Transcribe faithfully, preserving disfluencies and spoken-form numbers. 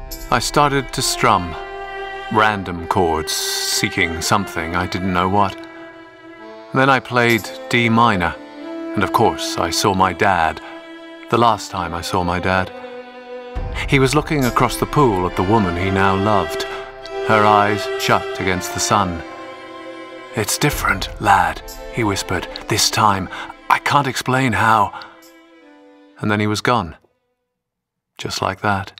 I started to strum random chords, seeking something, I didn't know what. Then I played D minor, and of course I saw my dad, the last time I saw my dad. He was looking across the pool at the woman he now loved, her eyes shut against the sun. "It's different, lad," he whispered. "This time, I can't explain how." And then he was gone. Just like that.